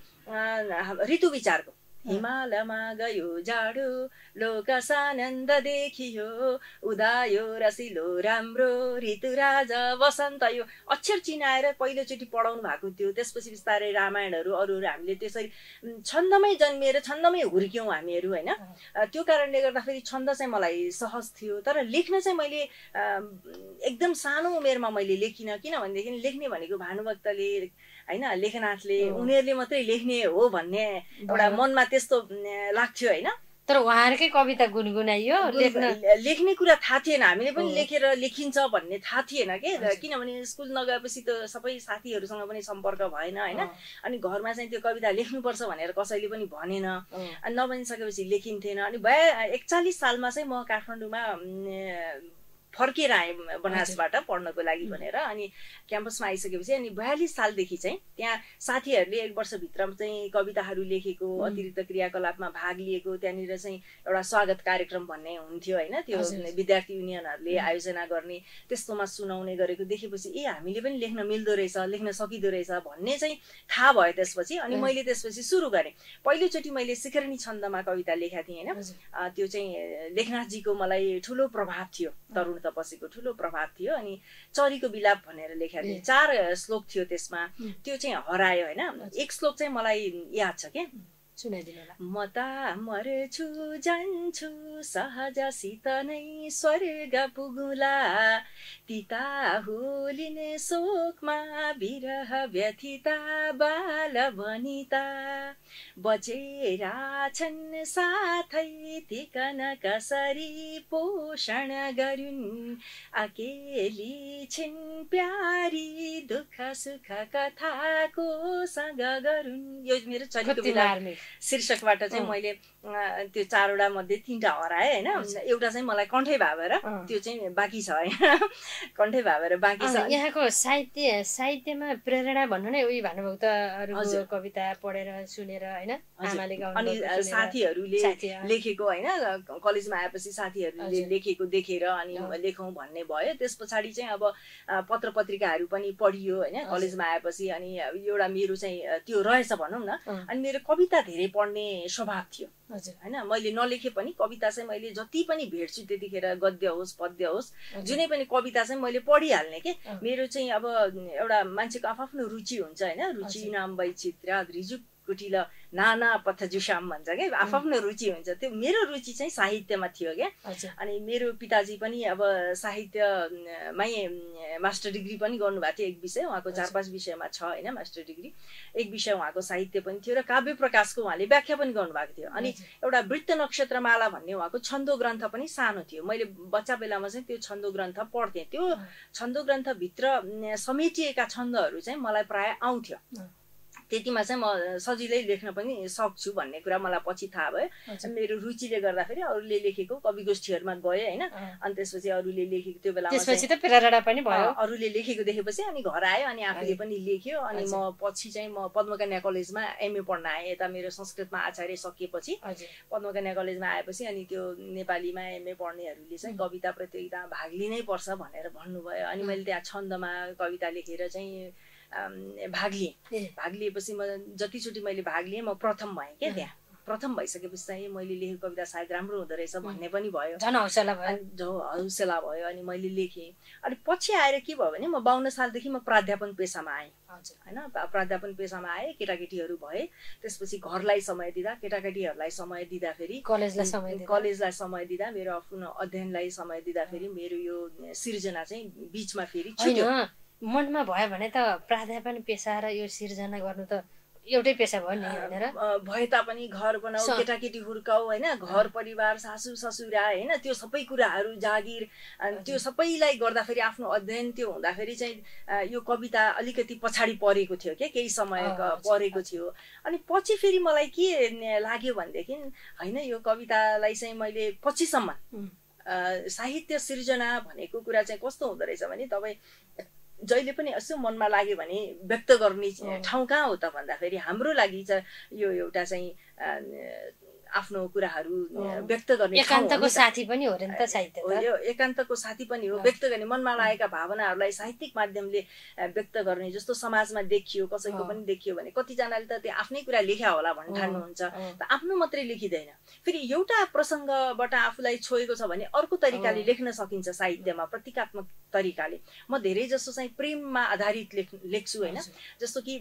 ऋतु विचारको। हिमालयमा गयो जाडो, लोक सानन्द देखियो, उदायो रसिलो राम्रो, ऋतुराज वसन्त। यो अक्षर चिनाएर पहिलोचोटि पढाउनु भएको थियो। त्यसपछि बिस्तारै रामायणहरू अरूहरू हामीले त्यसरी छन्दमै जन्मिएर छन्दमै हुर्क्यौँ हामीहरू होइन। त्यो कारणले गर्दाखेरि छन्द चाहिँ मलाई सहज थियो। तर लेख्न चाहिँ मैले एकदम सानो उमेरमा मैले लेखिनँ। किनभनेदेखि लेख्ने भनेको भानुभक्तले होइन, लेखनाथले, उनीहरूले मात्रै लेख्ने हो भन्ने एउटा मनमा त्यस्तो लाग्थ्यो होइन। तर उहाँहरूकै कविता गुनगुनाइयो, लेख्न लेख्ने कुरा थाहा थिएन। हामीले पनि लेखेर लेखिन्छ भन्ने थाहा थिएन के, किनभने स्कुल नगएपछि त सबै साथीहरूसँग पनि सम्पर्क भएन होइन। अनि घरमा चाहिँ त्यो कविता लेख्नुपर्छ भनेर कसैले पनि भनेन। अनि नभनिसकेपछि लेखिन्थेन। अनि भए एकचालिस सालमा चाहिँ म काठमाडौँमा फर्केर आएँ बनासबाट पढ्नको लागि भनेर। अनि क्याम्पसमा आइसकेपछि अनि बयालिस सालदेखि चाहिँ त्यहाँ साथीहरूले एक वर्षभित्र चाहिँ कविताहरू लेखेको, अतिरिक्त क्रियाकलापमा भाग लिएको, त्यहाँनिर चाहिँ एउटा स्वागत कार्यक्रम भन्ने हुन्थ्यो होइन। त्यो विद्यार्थी युनियनहरूले आयोजना गर्ने, त्यस्तोमा सुनाउने गरेको देखेपछि ए हामीले पनि लेख्न मिल्दो रहेछ, लेख्न सकिँदो रहेछ भन्ने चाहिँ थाहा भयो त्यसपछि। अनि मैले त्यसपछि सुरु गरेँ। पहिलोचोटि मैले शिखरणी छन्दमा कविता लेखेको थिएँ होइन। त्यो चाहिँ लेखनाथजीको मलाई ठुलो प्रभाव थियो, तरुण तपसीको ठुलो प्रभाव थियो। अनि चरीको बिलाप भनेर लेखेको थिएँ, चार श्लोक थियो त्यसमा। त्यो चाहिँ हरायो होइन। एक श्लोक चाहिँ मलाई याद छ के, सुनाइदिनु होला। म त मर्छु जान्छु सहजसित नै स्वर्ग पुगुला, तिता होलिने शोकमा विरह व्यथिता बाल वनिता, बचेरा छन् साथै तिकन कसरी पोषण गरुन्, अकेली छिन् प्यारी दुःख सुख कथाको सँग गरुन्। यो मेरो चरित्र शीर्षकबाट चाहिँ मैले त्यो चारवटा मध्ये तीनटा हराएँ होइन। एउटा चाहिँ मलाई कण्ठै भावेर त्यो चाहिँ बाँकी छ होइन, कण्ठै भावेर बाँकी छ। यहाँको साहित्य साहित्यमा प्रेरणा भन्नु नै उही भानुभक्तहरूको कविता पढेर सुनेर होइन, आमाले अनि साथीहरूले लेखेको होइन, कलेजमा आएपछि साथीहरूले लेखेको देखेर अनि लेखौँ भन्ने भयो। त्यस पछाडि चाहिँ अब पत्र पत्रिकाहरू पनि पढियो होइन कलेजमा आएपछि। अनि एउटा मेरो चाहिँ त्यो रहेछ भनौँ न। अनि मेरो कविता धेरै पढ्ने स्वभाव थियो होइन। मैले नलेखे पनि कविता चाहिँ मैले जति पनि भेट्छु त्यतिखेर गद्य होस् पद्य होस् जुनै पनि कविता चाहिँ मैले पढिहाल्ने के। मेरो चाहिँ अब एउटा मान्छेको आफ्नो रुचि हुन्छ होइन। रुचि नाम वैचित्र रिजु कुटिल नाना पथजुसाम भन्छ क्या, आफ्नो रुचि हुन्छ। त्यो मेरो रुचि चाहिँ साहित्यमा थियो क्या। अनि मेरो पिताजी पनि अब साहित्यमै मास्टर डिग्री पनि गर्नुभएको थियो, एक विषय उहाँको चार पाँच विषयमा छ होइन मास्टर डिग्री। एक विषय उहाँको साहित्य पनि थियो र काव्य प्रकाशको उहाँले व्याख्या पनि गर्नुभएको थियो। अनि एउटा वृत्त नक्षत्रमाला भन्ने उहाँको छन्दो ग्रन्थ पनि सानो थियो। मैले बच्चा बेलामा चाहिँ त्यो छन्दो ग्रन्थ पढ्थेँ। त्यो छन्दो ग्रन्थभित्र समेटिएका छन्दहरू चाहिँ मलाई प्राय आउँथ्यो। त्यतिमा चाहिँ म सजिलै लेख्न पनि सक्छु भन्ने कुरा मलाई पछि थाहा भयो। मेरो रुचिले गर्दाखेरि अरूले लेखेको कवि गोष्ठीहरूमा गएँ होइन। अनि त्यसपछि अरूले लेखेको त्यो बेलामा त्यसपछि त प्रेरणा पनि भयो। अरूले लेखेको देखेपछि अनि घर आयो अनि आफूले पनि लेख्यो। अनि म पछि चाहिँ म पद्मकन्या कलेजमा एमए पढ्न आएँ। यता मेरो संस्कृतमा आचार्य सकिएपछि पद्मकन्या कलेजमा आएपछि अनि त्यो नेपालीमा एमए पढ्नेहरूले चाहिँ कविता प्रतियोगितामा भाग लिनै पर्छ भनेर भन्नुभयो। अनि मैले त्यहाँ छन्दमा कविता लेखेर चाहिँ भाग लिएँ। भाग लिएपछि म जतिचोटि मैले भाग लिएँ म प्रथम भएँ क्या। त्यहाँ प्रथम भइसकेपछि चाहिँ मैले लेखेको कविता सायद राम्रो हुँदो रहेछ भन्ने पनि भयो, झन् हौसला भयो जो हौसला भयो। अनि मैले लेखेँ। अनि पछि आएर के भयो भने म बाउन्न सालदेखि म प्राध्यापन पेसामा आएँ होइन। प्राध्यापन पेसामा आएँ, केटाकेटीहरू भए। त्यसपछि घरलाई समय दिँदा, केटाकेटीहरूलाई समय दिँदाखेरि, कलेजलाई समय कलेजलाई समय दिँदा, मेरो आफ्नो अध्ययनलाई समय दिँदाखेरि मेरो यो सिर्जना चाहिँ बिचमा फेरि छुट्यो। मनमा भयो भने त प्राध्यापन पेसा र यो सिर्जना गर्नु त एउटै पेसा भयो नि होइन र। भए तापनि घर बनाऊ, केटाकेटी हुर्काऊ होइन, घर परिवार सासू ससुरा होइन, त्यो सबै कुराहरू जागिर त्यो सबैलाई गर्दाखेरि आफ्नो अध्ययन त्यो हुँदाखेरि चाहिँ यो कविता अलिकति पछाडि परेको थियो क्या, केही समय परेको थियो। अनि पछि फेरि मलाई के लाग्यो भनेदेखि होइन यो कवितालाई चाहिँ मैले पछिसम्म साहित्य सिर्जना भनेको कुरा चाहिँ कस्तो हुँदो रहेछ भने तपाईँ जहिले पनि यसो मनमा लाग्यो भने व्यक्त गर्ने ठाउँ कहाँ हो त भन्दाखेरि हाम्रो लागि चाहिँ यो एउटा चाहिँ आफ्नो कुराहरू व्यक्त गर्ने एकान्तको साथी पनि हो नि त साहित्य। यो एकान्तको साथी पनि हो, व्यक्त गर्ने मनमा लागेका भावनाहरूलाई साहित्यिक माध्यमले व्यक्त गर्ने जस्तो समाजमा देखियो, कसैको पनि देखियो भने कतिजनाले त त्यो आफ्नै कुरा लेख्या होला भन्ने ठान्नुहुन्छ। त आफ्नो मात्रै लेखिँदैन, फेरि एउटा प्रसङ्गबाट आफूलाई छोएको छ भने अर्को तरिकाले लेख्न सकिन्छ साहित्यमा, प्रतीकात्मक तरिकाले। म धेरै जसो चाहिँ प्रेममा आधारित लेख लेख्छु होइन। जस्तो कि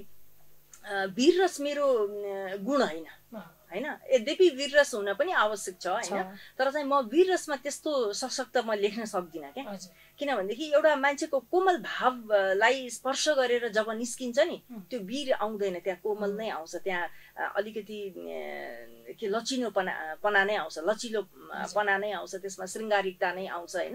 वीररस मेरो गुण होइन होइन, यद्यपि वीररस हुन पनि आवश्यक छ होइन, तर चाहिँ म वीररसमा त्यस्तो सशक्त म लेख्न सक्दिनँ क्या। किनभनेदेखि एउटा मान्छेको कोमल भावलाई स्पर्श गरेर जब निस्किन्छ नि त्यो वीर आउँदैन, त्यहाँ कोमल नै आउँछ, त्यहाँ अलिकति के लचिलोपना पना नै आउँछ, लचिलोपना नै आउँछ, त्यसमा शृङ्गारिकता नै आउँछ होइन।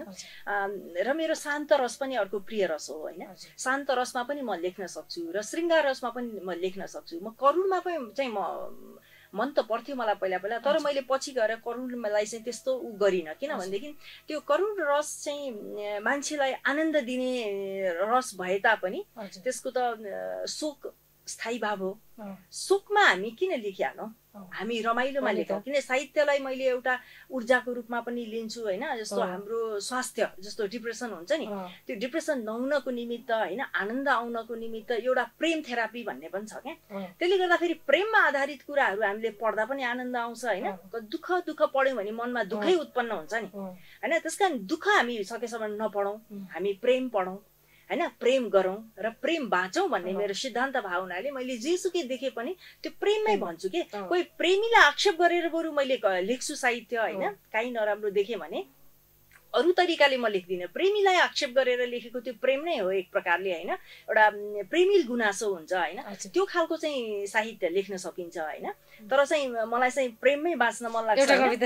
र मेरो शान्त रस पनि अर्को प्रिय रस हो होइन। शान्त रसमा पनि म लेख्न सक्छु र शृङ्गार रसमा पनि म लेख्न सक्छु। म करुणमा पनि चाहिँ म मन त पर्थ्यो मलाई पहिला पहिला, तर मैले पछि गएर करुणलाई चाहिँ त्यस्तो उ गरिनँ। किनभनेदेखि त्यो करुण रस चाहिँ मान्छेलाई आनन्द दिने रस भए तापनि त्यसको त शोक स्थायी भाव हो। शोकमा हामी किन लेखिहालौँ, हामी रमाइलोमा लेखौँ। किन साहित्यलाई मैले एउटा ऊर्जाको रूपमा पनि लिन्छु होइन। जस्तो हाम्रो स्वास्थ्य जस्तो डिप्रेसन हुन्छ नि, त्यो डिप्रेसन नहुनको निमित्त होइन, आनन्द आउनको निमित्त एउटा प्रेम थेरापी भन्ने पनि छ क्या। त्यसले गर्दाखेरि प्रेममा आधारित कुराहरू हामीले पढ्दा पनि आनन्द आउँछ होइन। दुःख दुःख पढ्यौँ भने मनमा दुःखै उत्पन्न हुन्छ नि होइन। त्यस कारण दुःख हामी सकेसम्म नपढौँ, हामी प्रेम पढौँ होइन, प्रेम गरौँ र प्रेम बाँचौँ भन्ने मेरो सिद्धान्त भाव हुनाले मैले जेसुकै देखे पनि त्यो प्रेममै भन्छु कि। कोही प्रेमीलाई आक्षेप गरेर बरु मैले लेख्छु साहित्य होइन, काहीँ नराम्रो देखेँ भने अरू तरिकाले म लेख्दिनँ। प्रेमीलाई आक्षेप गरेर लेखेको त्यो प्रेम नै हो एक प्रकारले होइन, एउटा प्रेमिल गुनासो हुन्छ होइन, त्यो खालको चाहिँ साहित्य लेख्न सकिन्छ होइन। तर चाहिँ मलाई चाहिँ प्रेममै बाँच्न मन लाग्छ। एउटा कविता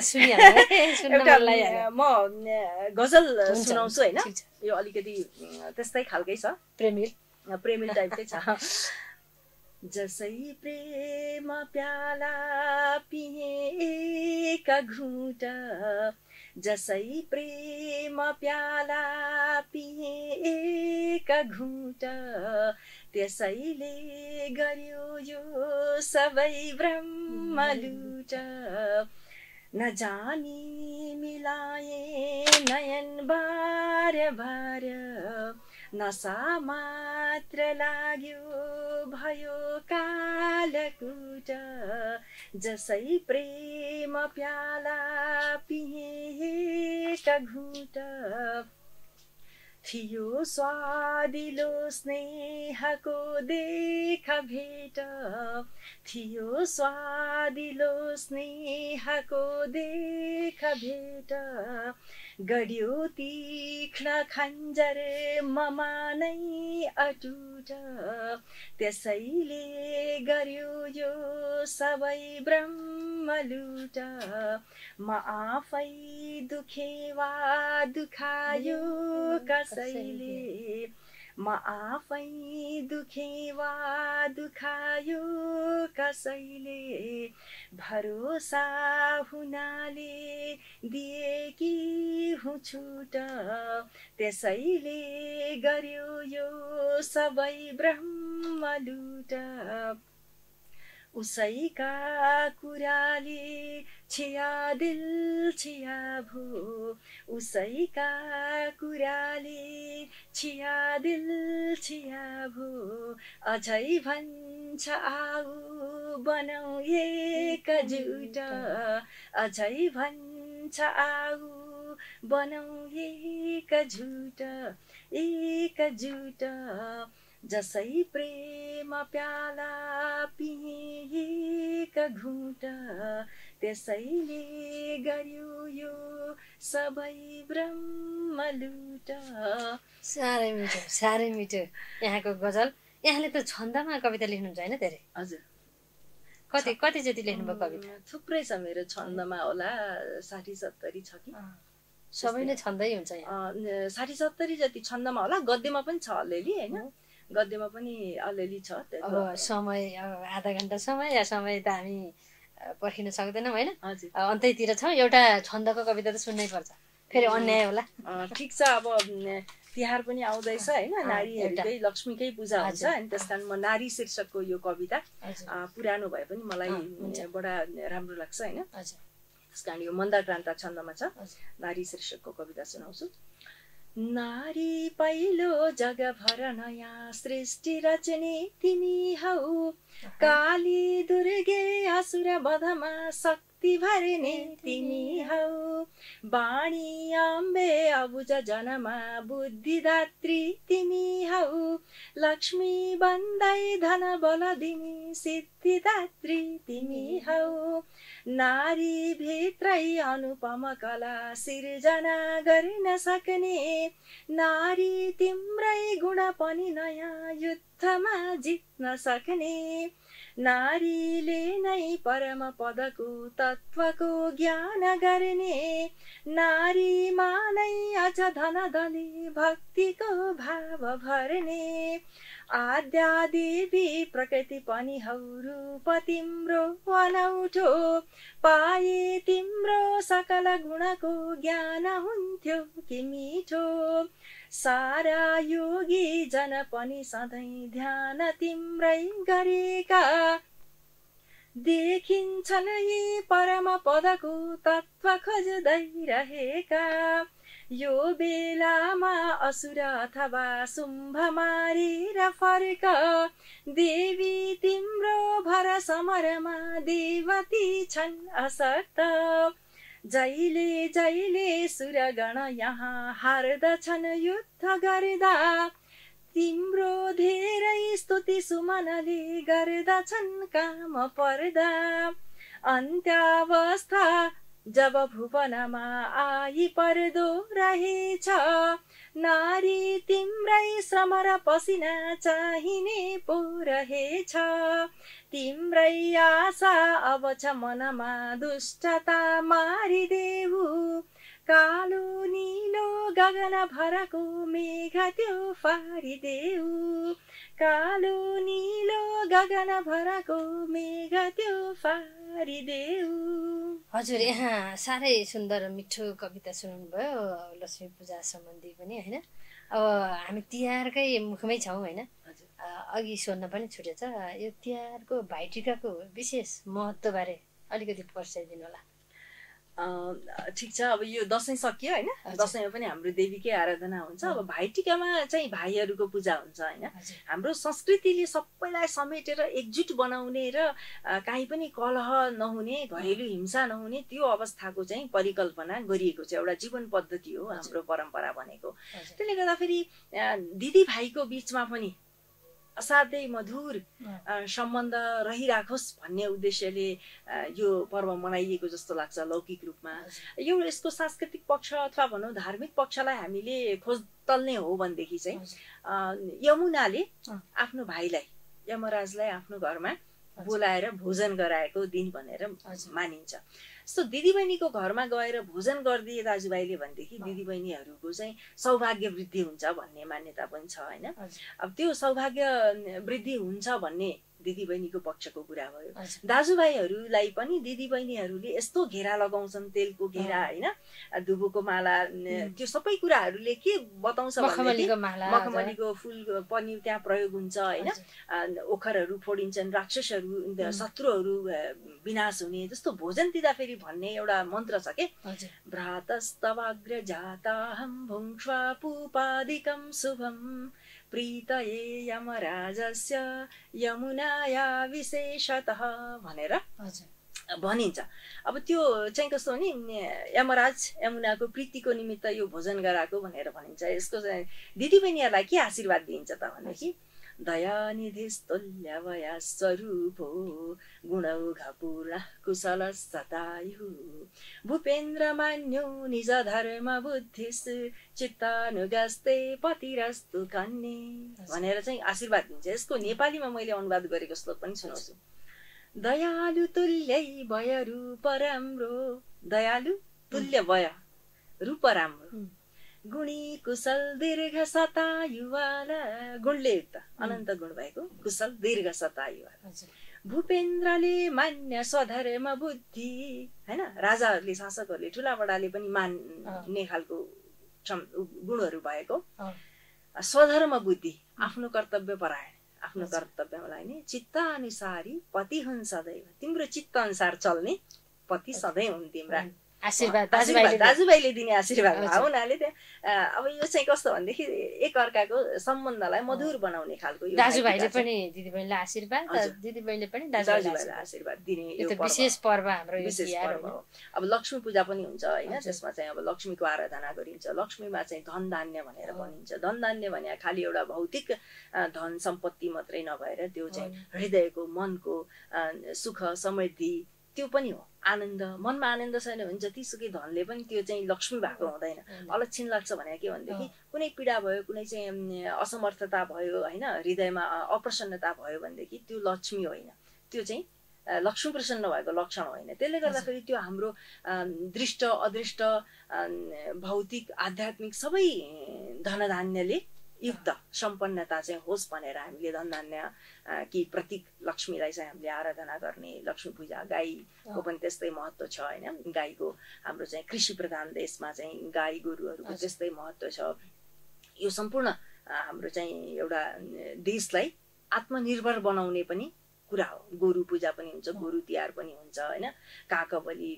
सुनिहाल्नु, म गजल सुनाउँछु होइन, यो अलिकति त्यस्तै खालकै छ, प्रेमिल प्रेमिल टाइपकै छ। जसै प्रेम प्याला पिए एक घुट, जसै प्रेम प्याला पिए एक घुट, त्यसैले गर्यो यो सबै ब्रह्म लुट। नजानी मिलाए नयन बार बार, नसा मात्र लाग्यो भयो कालकुट। जसै प्रेम प्याला पिए एक घुट, थियो स्वादिलो स्नेहको देख भेट, थियो स्वादिलो स्नेहको देख भेट। गड्यो तीक्ष्ण खञ्जर ममा नै अटुट, त्यसैले गर्यो यो सबै ब्रह्म लुट। म आफै दुखे वा दुखायो कसैले, म आफै दुखे वा दुखायो कसैले, भरोसा हुनाले दिएकी हुँ छुट। त्यसैले गर्यो यो सबै ब्रह्म लुट। उसैका कुराले छिया दिल छिया भो, उसैका कुराले छिया दिल छिया भो। अझै भन्छ आऊ बनाऊ एकजुट, अझै भन्छ आऊ बनाऊ एकजुट एकजुट। जसै प्रेम प्याला पिए एक घुट, त्यसैले गर्यो यो सबै ब्रह्म लुट। साह्रै मिठो साह्रै मिठो यहाँको गजल। यहाँले त छन्दमा कविता लेख्नुहुन्छ होइन धेरै? हजुर। कति कति जति लेख्नुभयो कविता? थुप्रै छ मेरो छन्दमा, होला साठी सत्तरी छ कि। सबै नै छन्दै हुन्छ यहाँ? साठी सत्तरी जति छन्दमा होला, गद्यमा पनि छ अलिअलि होइन, गद्यमा पनि अलिअलि छ। अब समय अब आधा घन्टा समय या समय त हामी पर्खिन सक्दैनौँ होइन? हजुर। अन्तैतिर छ, एउटा छन्दको कविता त सुन्नै पर्छ, फेरि अन्याय होला। ठिक छ, अब तिहार पनि आउँदैछ होइन, नारीहरूकै लक्ष्मीकै पूजा हुन्छ, अनि त्यस कारण म नारी शीर्षकको यो कविता पुरानो भए पनि मलाई बडा राम्रो लाग्छ होइन, त्यस कारण यो मन्दक्रान्ता छन्दमा छ, नारी शीर्षकको कविता सुनाउँछु। नारी पहिलो जगभर नयाँ सृष्टि रचने तिमी हौ, काली दुर्गे असुर वधमा शक्ति भर्ने तिमी हौ, वाणी अम्बे अबुझ जनमा बुद्धिदात्री तिमी हौ, लक्ष्मी बन्दै धन बल दिने सिद्धिदात्री तिमी हौ, नारी भित्रै अनुपम कला सिर्जना गर्न सक्ने, नारी तिम्रै गुण पनि नयाँ युद्धमा जित्न सक्ने, नारीले नै परम पदको तत्त्वको ज्ञान गर्ने, नारीमा नै अझ धन दले भक्तिको भाव भर्ने, आद्या देवी प्रकृति पनि हौ रूप तिम्रो अनौठो, पाए तिम्रो सकल गुणको ज्ञान हुन्थ्यो कि मिठो, सारा योगी जन पनि सधैँ ध्यान तिम्रै गरेका, देखिन्छन् यी परम पदको तत्त्व खोज्दै रहेका, यो बेलामा असुर अथवा शुम्भ मारेर फर्क, देवी तिम्रो भर समरमा देवती छन् असक्त, जहिले जहिले सुरगण यहाँ हार्दछन् युद्ध गर्दा, तिम्रो धेरै स्तुति सुमनले गर्दछन् काम पर्दा, अन्त्यावस्था जब भुवनमा आई पर्दो रहेछ, नारी तिम्रै श्रम र पसिना चाहिने पो रहेछ, तिम्रै आशा अब छ मनमा दुष्टता मारिदेऊ, कालो निलो गगन भरको मेघ त्यो फारिदेऊ, कालो निलो गगन भरको मेघ त्यो फारिदेऊ। हजुर, यहाँ साह्रै सुन्दर मिठो कविता सुनाउनुभयो लक्ष्मी पूजा सम्बन्धी पनि होइन। अब हामी तिहारकै मुखमै छौँ होइन। अघि सोध्न पनि छुटेछ, यो तिहारको भाइटिकाको विशेष महत्त्वबारे अलिकति पर्साइदिनु होला। ठिक छ, अब यो दसैँ सकियो होइन, दसैँमा पनि हाम्रो देवीकै आराधना हुन्छ। अब भाइटिकामा चाहिँ भाइहरूको पूजा हुन्छ होइन। हाम्रो संस्कृतिले सबैलाई समेटेर एकजुट बनाउने र काहीँ पनि कलह नहुने, घरेलु हिंसा नहुने त्यो अवस्थाको चाहिँ परिकल्पना गरिएको छ। एउटा जीवन पद्धति हो हाम्रो परम्परा भनेको। त्यसले गर्दाखेरि दिदी भाइको बिचमा पनि असाध्यै मधुर सम्बन्ध रहिराखोस् भन्ने उद्देश्यले यो पर्व मनाइएको जस्तो लाग्छ लौकिक रूपमा। यो यसको सांस्कृतिक पक्ष अथवा भनौँ धार्मिक पक्षलाई हामीले खोज्तल्ने हो भनेदेखि चाहिँ यमुनाले आफ्नो भाइलाई, यमराजलाई आफ्नो घरमा बोलाएर भोजन गराएको दिन भनेर मानिन्छ। यस्तो दिदीबहिनीको घरमा गएर भोजन गरिदिए दाजुभाइले भनेदेखि दिदीबहिनीहरूको चाहिँ सौभाग्य वृद्धि हुन्छ भन्ने मान्यता पनि छ होइन। अब त्यो सौभाग्य वृद्धि हुन्छ भन्ने दिदीबहिनीको पक्षको कुरा भयो। दाजुभाइहरूलाई पनि दिदीबहिनीहरूले यस्तो घेरा लगाउँछन्, तेलको घेरा होइन, दुबोको माला, त्यो सबै कुराहरूले के बताउँछ भने मखमलीको फुल पनि त्यहाँ प्रयोग हुन्छ होइन। ओखरहरू फोडिन्छन्, राक्षसहरू शत्रुहरू विनाश हुने जस्तो भोजन दिँदाखेरि भन्ने एउटा मन्त्र छ के, भ्रातस्तवाग्र जाताहं भुङ्क्ष्वा पूपादिकं शुभं प्रीतये यमराजस्य यमुनाया विशेषतः भनेर भनिन्छ। अब त्यो चाहिँ कस्तो भने यमराज यमुनाको प्रीतिको निमित्त यो भोजन गराएको भनेर भनिन्छ। यसको चाहिँ दिदीबहिनीहरूलाई के आशीर्वाद दिइन्छ त भनेदेखि दयानिधिस्तुल्यवया स्वरूपो गुणौघपूर्ण कुशल सतायु भूपेन्द्र मान्यो निज धर्म बुद्धिस् चित्तानुगस्ते पतिरस्तु कन्ये भनेर चाहिँ आशीर्वाद दिन्छ। यसको नेपालीमा मैले अनुवाद गरेको श्लोक पनि सुनाउँछु। दयालु तुल्यै वय रूप राम्रो, दयालु तुल्य वय रूप राम्रो, गुणी कुशल दीर्घ शतायुवाला, गुणले युक्त अनन्त गुण भएको कुशल दीर्घ शतायुवाला, भूपेन्द्रले मान्य स्वधर्म बुद्धि हैन, राजाहरूले शासकहरूले ठुला बडाले पनि मान्ने खालको गुणहरू भएको, स्वधर्म बुद्धि आफ्नो कर्तव्य परायण, आफ्नो कर्तव्यलाई नि चित्तानुसारी पति हुन् सदैव, तिम्रो चित्त अनुसार चल्ने पति सधैँ हुन् तिम्रा। आशीर्वाद दाजुभाइले दिने आशीर्वाद हुनाले अब यो चाहिँ कस्तो भनेदेखि एक अर्काको सम्बन्धलाई मधुर बनाउने खालको यो दाजुभाइले पनि दिदीबहिनीलाई आशीर्वाद, दिदीबहिनीले पनि दाजुभाइलाई आशीर्वाद दिने यो विशेष पर्व हाम्रो यो तिहार हो। अब लक्ष्मी पूजा पनि हुन्छ हैन, त्यसमा चाहिँ अब लक्ष्मीको आराधना गरिन्छ। लक्ष्मीमा चाहिँ धन धान्य भनेर भनिन्छ। धन धान्य भने खालि एउटा भौतिक धन सम्पत्ति मात्रै नभएर त्यो चाहिँ हृदयको, मनको सुख समृद्धि त्यो पनि हो। आनन्द, मनमा आनन्द छैन भने जतिसुकै धनले पनि त्यो चाहिँ लक्ष्मी भएको हुँदैन। अलक्षिण लाग्छ भने के भनेदेखि कुनै पीडा भयो, कुनै चाहिँ असमर्थता भयो हैन, हृदयमा अप्रसन्नता भयो भनेदेखि त्यो लक्ष्मी होइन, त्यो चाहिँ लक्ष्मी प्रसन्न भएको लक्षण होइन। त्यसले गर्दाखेरि त्यो हाम्रो दृष्ट अदृष्ट भौतिक आध्यात्मिक सबै धनधान्यले युक्त सम्पन्नता चाहिँ होस् भनेर हामीले धन धान्य कि प्रतीक लक्ष्मीलाई चाहिँ हामीले आराधना गर्ने। लक्ष्मी पूजा गाईको पनि त्यस्तै महत्त्व छ होइन। गाईको हाम्रो चाहिँ कृषि प्रधान देशमा चाहिँ गाई गोरुहरूको त्यस्तै महत्त्व छ। यो सम्पूर्ण हाम्रो चाहिँ एउटा देशलाई आत्मनिर्भर बनाउने पनि कुरा हो। गोरु पूजा पनि हुन्छ, गोरु तिहार पनि हुन्छ होइन। काग बलि,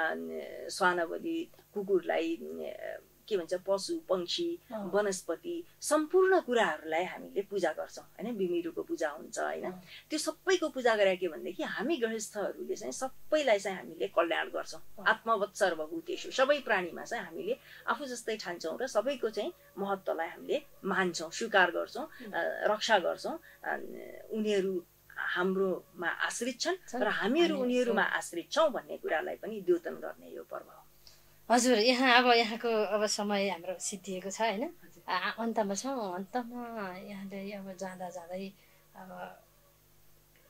श्वान बलि, कुकुरलाई के भन्छ, पशु पक्षी वनस्पति सम्पूर्ण कुराहरूलाई हामीले पूजा गर्छौँ होइन। बिमिरुको पूजा हुन्छ होइन। त्यो सबैको पूजा गरे के भनेदेखि हामी गृहस्थहरूले चाहिँ सबैलाई चाहिँ हामीले कल्याण गर्छौँ। आत्मवत् सर्वभूतेषु, सबै प्राणीमा चाहिँ हामीले आफू जस्तै ठान्छौँ र सबैको चाहिँ महत्त्वलाई हामीले मान्छौँ, स्वीकार गर्छौँ, रक्षा गर्छौँ। उनीहरू हाम्रोमा आश्रित छन् र हामीहरू उनीहरूमा आश्रित छौँ भन्ने कुरालाई पनि द्योतन गर्ने यो पर्व हो। हजुर, यहाँ अब यहाँको अब समय हाम्रो सिद्धिएको छ होइन, अन्तमा छौँ। अन्तमा यहाँले अब जाँदा जाँदै अब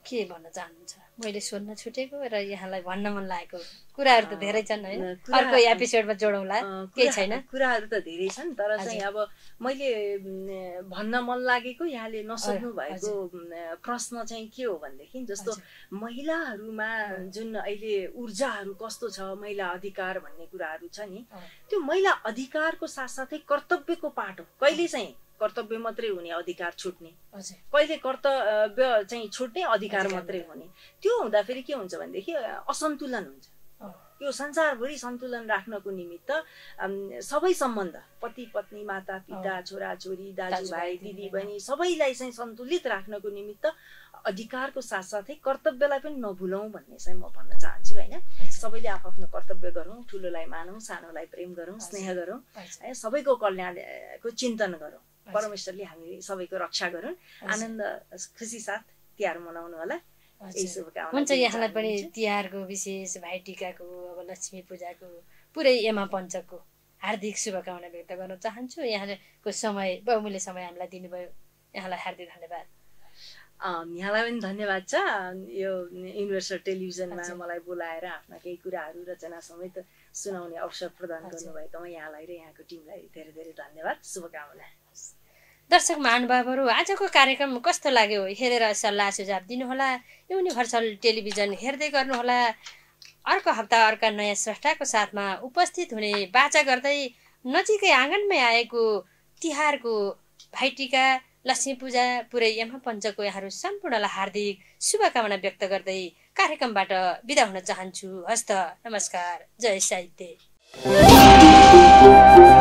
के भन्न चाहनुहुन्छ? मैले सोध्न छुटेको र यहाँलाई भन्न मन लागेको कुराहरू त धेरै छन् हैन? अर्को एपिसोडमा जोडौँला, केही छैन? कुराहरू त धेरै छन्, तर चाहिँ अब मैले भन्न मन लागेको यहाँले नसोध्नु भएको प्रश्न चाहिँ के हो भनेदेखि जस्तो महिलाहरूमा जुन अहिले ऊर्जाहरू कस्तो छ, महिला अधिकार भन्ने कुराहरू छ नि, त्यो महिला अधिकारको साथसाथै कर्तव्यको पाठ हो। कहिले चाहिँ कर्तव्य मात्रै हुने, अधिकार छुट्ने, कहिले कर्तव्य चाहिँ छुट्ने, अधिकार मात्रै हुने। त्यो हुँदाखेरि के हुन्छ भनेदेखि असन्तुलन हुन्छ। यो संसारभरि सन्तुलन राख्नको निमित्त सबै सम्बन्ध, पति पत्नी, माता पिता, छोरा छोरी, दाजुभाइ, दिदी बहिनी सबैलाई चाहिँ सन्तुलित राख्नको निमित्त अधिकारको साथसाथै कर्तव्यलाई पनि नभुलौँ भन्ने चाहिँ म भन्न चाहन्छु हैन। सबैले आफ्नो कर्तव्य गरौँ, ठुलोलाई मानौँ, सानोलाई प्रेम गरौँ, स्नेह गरौँ, है सबैको कल्याणको चिन्तन गरौँ। परमेश्वरले हामी सबैको रक्षा गरून्। आनन्द खुसी साथ तिहार मनाउनु होला। हुन्छ, यहाँलाई पनि तिहारको विशेष भाइटिकाको, अब लक्ष्मी पूजाको, पुरै यमा पञ्चकको हार्दिक शुभकामना व्यक्त गर्न चाहन्छु। यहाँको समय, बहुमूल्य समय हामीलाई दिनुभयो, यहाँलाई हार्दिक धन्यवाद। यहाँलाई पनि धन्यवाद छ, यो युनिभर्सल टेलिभिजनमा मलाई बोलाएर आफ्ना केही कुराहरू रचना समेत सुनाउने अवसर प्रदान गर्नुभएकोमा यहाँलाई र यहाँको टिमलाई धेरै धेरै धन्यवाद, शुभकामना। दर्शक महानुभावहरू, आजको कार्यक्रम कस्तो लाग्यो हेरेर सल्लाह सुझाव दिनुहोला। युनिभर्सल टेलिभिजन हेर्दै गर्नुहोला। अर्को हप्ता अर्का नयाँ स्रष्टाको साथमा उपस्थित हुने बाचा गर्दै नजिकै आँगनमै आएको तिहारको भाइटिका, लक्ष्मी पूजा, पुरै यमा पञ्चको यहाँहरू सम्पूर्णलाई हार्दिक शुभकामना व्यक्त गर्दै कार्यक्रमबाट बिदा हुन चाहन्छु। हस्त, नमस्कार, जय साहित्य।